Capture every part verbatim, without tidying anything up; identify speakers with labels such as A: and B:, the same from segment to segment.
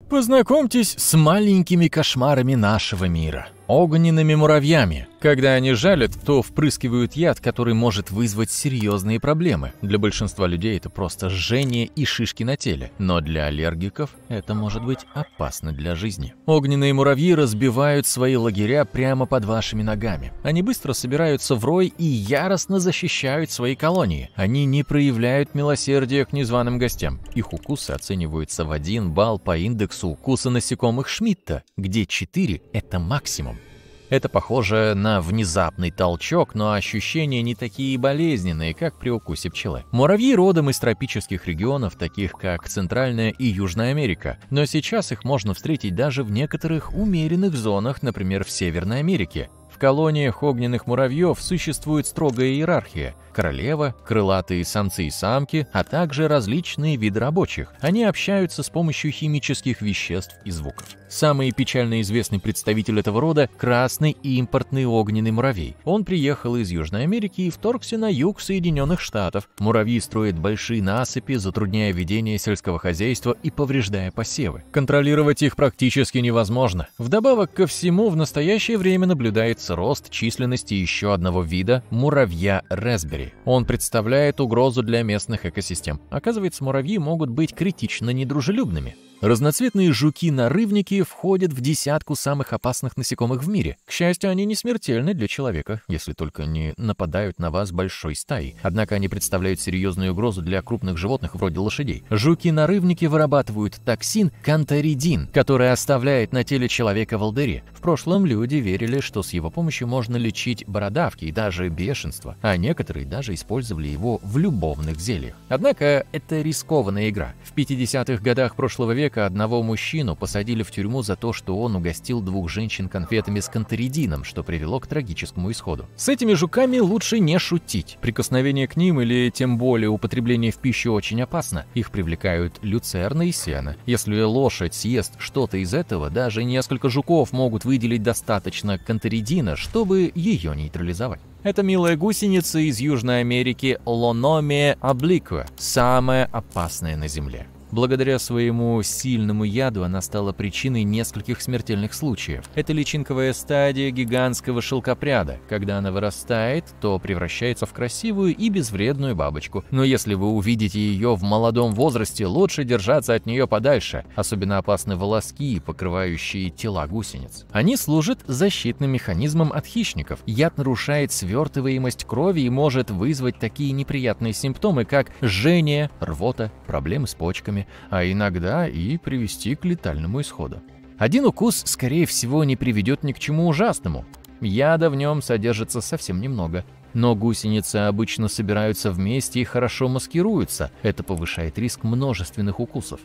A: Познакомьтесь с маленькими кошмарами нашего мира – огненными муравьями. Когда они жалят, то впрыскивают яд, который может вызвать серьезные проблемы. Для большинства людей это просто жжение и шишки на теле, но для аллергиков это может быть опасно для жизни. Огненные муравьи разбивают свои лагеря прямо под вашими ногами. Они быстро собираются в рой и яростно защищают свои колонии. Они не проявляют милосердия к незваным гостям. Их укусы оцениваются в один балл по индексу укуса насекомых Шмидта, где четыре – это максимум. Это похоже на внезапный толчок, но ощущения не такие болезненные, как при укусе пчелы. Муравьи родом из тропических регионов, таких как Центральная и Южная Америка, но сейчас их можно встретить даже в некоторых умеренных зонах, например, в Северной Америке. В колониях огненных муравьев существует строгая иерархия – королева, крылатые самцы и самки, а также различные виды рабочих. Они общаются с помощью химических веществ и звуков. Самый печально известный представитель этого рода – красный импортный огненный муравей. Он приехал из Южной Америки и вторгся на юг Соединенных Штатов. Муравьи строят большие насыпи, затрудняя ведение сельского хозяйства и повреждая посевы. Контролировать их практически невозможно. Вдобавок ко всему, в настоящее время наблюдается рост численности еще одного вида – муравья Raspberry. Он представляет угрозу для местных экосистем. Оказывается, муравьи могут быть критично недружелюбными. Разноцветные жуки-нарывники входят в десятку самых опасных насекомых в мире. К счастью, они не смертельны для человека, если только не нападают на вас большой стаей. Однако они представляют серьезную угрозу для крупных животных вроде лошадей. Жуки-нарывники вырабатывают токсин канторидин, который оставляет на теле человека волдыри. В прошлом люди верили, что с его помощью можно лечить бородавки и даже бешенство, а некоторые даже использовали его в любовных зельях. Однако это рискованная игра. В пятидесятых годах прошлого века одного мужчину посадили в тюрьму за то, что он угостил двух женщин конфетами с канторидином, что привело к трагическому исходу. С этими жуками лучше не шутить. Прикосновение к ним или тем более употребление в пищу очень опасно. Их привлекают люцерна и сено. Если лошадь съест что-то из этого, даже несколько жуков могут выделить достаточно канторидина, чтобы ее нейтрализовать. Это милая гусеница из Южной Америки Лономия обликва, самая опасная на Земле. Благодаря своему сильному яду она стала причиной нескольких смертельных случаев. Это личинковая стадия гигантского шелкопряда. Когда она вырастает, то превращается в красивую и безвредную бабочку. Но если вы увидите ее в молодом возрасте, лучше держаться от нее подальше. Особенно опасны волоски, покрывающие тела гусениц. Они служат защитным механизмом от хищников. Яд нарушает свертываемость крови и может вызвать такие неприятные симптомы, как жжение, рвота, проблемы с почками, а иногда и привести к летальному исходу. Один укус, скорее всего, не приведет ни к чему ужасному. Яда в нем содержится совсем немного. Но гусеницы обычно собираются вместе и хорошо маскируются. Это повышает риск множественных укусов.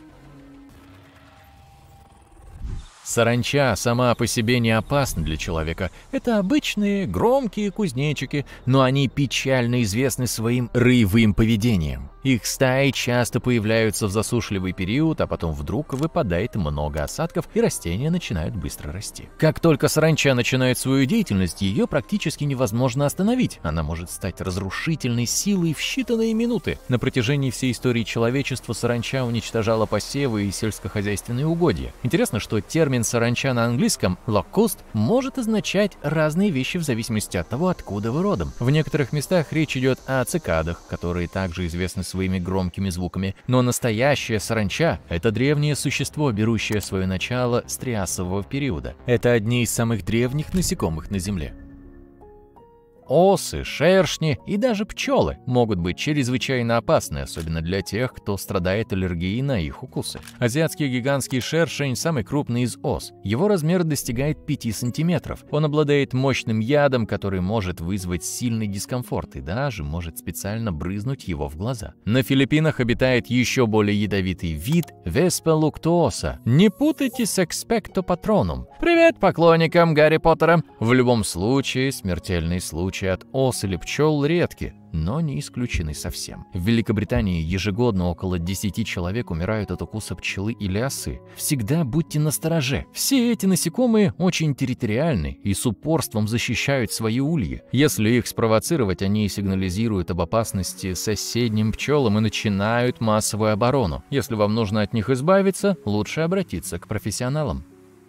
A: Саранча сама по себе не опасна для человека. Это обычные, громкие кузнечики, но они печально известны своим роевым поведением. Их стаи часто появляются в засушливый период, а потом вдруг выпадает много осадков, и растения начинают быстро расти. Как только саранча начинает свою деятельность, ее практически невозможно остановить. Она может стать разрушительной силой в считанные минуты. На протяжении всей истории человечества саранча уничтожала посевы и сельскохозяйственные угодья. Интересно, что термин саранча на английском locust может означать разные вещи в зависимости от того, откуда вы родом. В некоторых местах речь идет о цикадах, которые также известны своими громкими звуками, но настоящая саранча – это древнее существо, берущее свое начало с триасового периода. Это одни из самых древних насекомых на Земле. Осы, шершни и даже пчелы могут быть чрезвычайно опасны, особенно для тех, кто страдает аллергией на их укусы. Азиатский гигантский шершень – самый крупный из ос. Его размер достигает пяти сантиметров. Он обладает мощным ядом, который может вызвать сильный дискомфорт и даже может специально брызнуть его в глаза. На Филиппинах обитает еще более ядовитый вид – Vespa luctuosa. Не путайте с Expecto Patronum. Привет поклонникам Гарри Поттера! В любом случае, смертельный случай от ос или пчел редки, но не исключены совсем. В Великобритании ежегодно около десяти человек умирают от укуса пчелы или осы. Всегда будьте настороже. Все эти насекомые очень территориальны и с упорством защищают свои ульи. Если их спровоцировать, они сигнализируют об опасности соседним пчелам и начинают массовую оборону. Если вам нужно от них избавиться, лучше обратиться к профессионалам.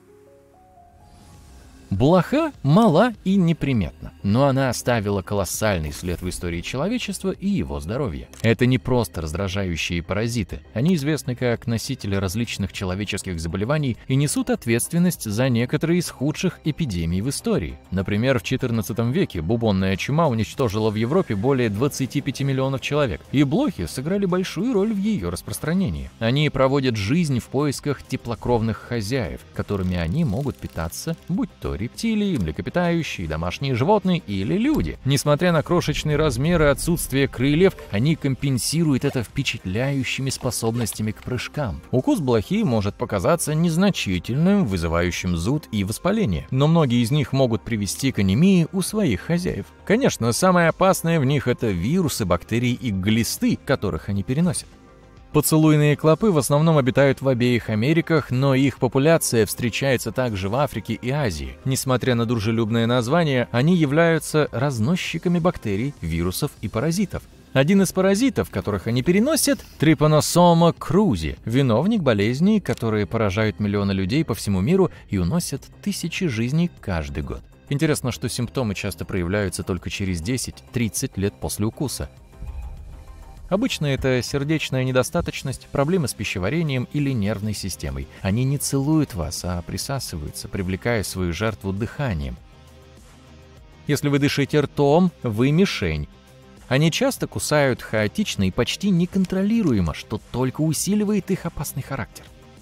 A: Блоха мала и неприметна, но она оставила колоссальный след в истории человечества и его здоровья. Это не просто раздражающие паразиты. Они известны как носители различных человеческих заболеваний и несут ответственность за некоторые из худших эпидемий в истории. Например, в четырнадцатом веке бубонная чума уничтожила в Европе более двадцати пяти миллионов человек, и блохи сыграли большую роль в ее распространении. Они проводят жизнь в поисках теплокровных хозяев, которыми они могут питаться, будь то рептилии, млекопитающие, домашние животные или люди. Несмотря на крошечные размеры и отсутствие крыльев, они компенсируют это впечатляющими способностями к прыжкам. Укус блохи может показаться незначительным, вызывающим зуд и воспаление, но многие из них могут привести к анемии у своих хозяев. Конечно, самое опасное в них — это вирусы, бактерии и глисты, которых они переносят. Поцелуйные клопы в основном обитают в обеих Америках, но их популяция встречается также в Африке и Азии. Несмотря на дружелюбное название, они являются разносчиками бактерий, вирусов и паразитов. Один из паразитов, которых они переносят – Trypanosoma cruzi, виновник болезней, которые поражают миллионы людей по всему миру и уносят тысячи жизней каждый год. Интересно, что симптомы часто проявляются только через десять-тридцать лет после укуса. Обычно это сердечная недостаточность, проблемы с пищеварением или нервной системой. Они не целуют вас, а присасываются, привлекая свою жертву дыханием. Если вы дышите ртом, вы мишень. Они часто кусают хаотично и почти неконтролируемо, что только усиливает их опасный характер.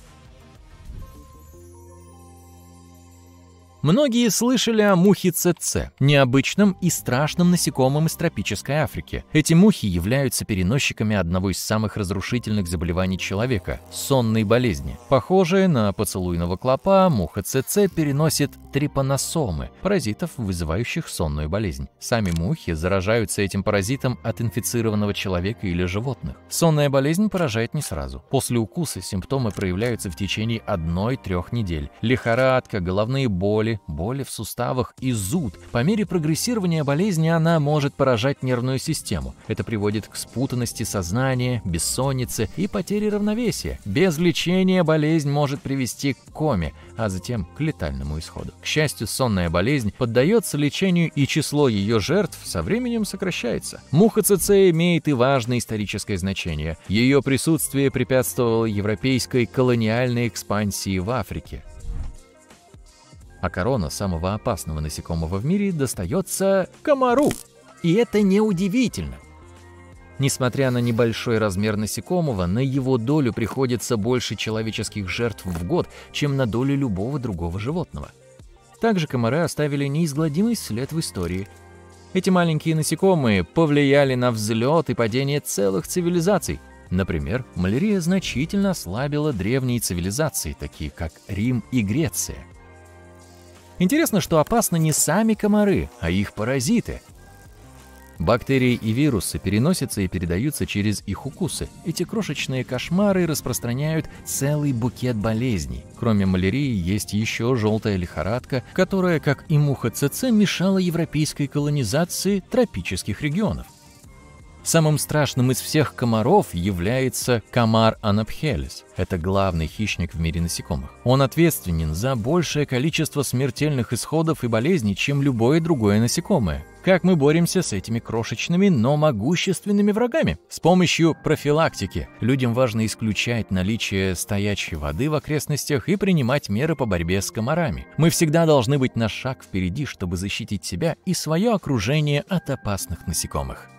A: Многие слышали о мухе ЦЦ, необычном и страшном насекомом из тропической Африки. Эти мухи являются переносчиками одного из самых разрушительных заболеваний человека – сонной болезни. Похожая на поцелуйного клопа, муха ЦЦ переносит трипаносомы – паразитов, вызывающих сонную болезнь. Сами мухи заражаются этим паразитом от инфицированного человека или животных. Сонная болезнь поражает не сразу. После укуса симптомы проявляются в течение одной-трех недель. Лихорадка, головные боли, боли в суставах и зуд. По мере прогрессирования болезни она может поражать нервную систему. Это приводит к спутанности сознания, бессоннице и потере равновесия. Без лечения болезнь может привести к коме, а затем к летальному исходу. К счастью, сонная болезнь поддается лечению, и число ее жертв со временем сокращается. Муха ЦЦ имеет и важное историческое значение. Ее присутствие препятствовало европейской колониальной экспансии в Африке. А корона самого опасного насекомого в мире достается комару. И это неудивительно. Несмотря на небольшой размер насекомого, на его долю приходится больше человеческих жертв в год, чем на долю любого другого животного. Также комары оставили неизгладимый след в истории. Эти маленькие насекомые повлияли на взлет и падение целых цивилизаций. Например, малярия значительно ослабила древние цивилизации, такие как Рим и Греция. Интересно, что опасны не сами комары, а их паразиты. Бактерии и вирусы переносятся и передаются через их укусы. Эти крошечные кошмары распространяют целый букет болезней. Кроме малярии есть еще желтая лихорадка, которая, как и муха ЦЦ, мешала европейской колонизации тропических регионов. Самым страшным из всех комаров является комар анапхелис. Это главный хищник в мире насекомых. Он ответственен за большее количество смертельных исходов и болезней, чем любое другое насекомое. Как мы боремся с этими крошечными, но могущественными врагами? С помощью профилактики. Людям важно исключать наличие стоячей воды в окрестностях и принимать меры по борьбе с комарами. Мы всегда должны быть на шаг впереди, чтобы защитить себя и свое окружение от опасных насекомых.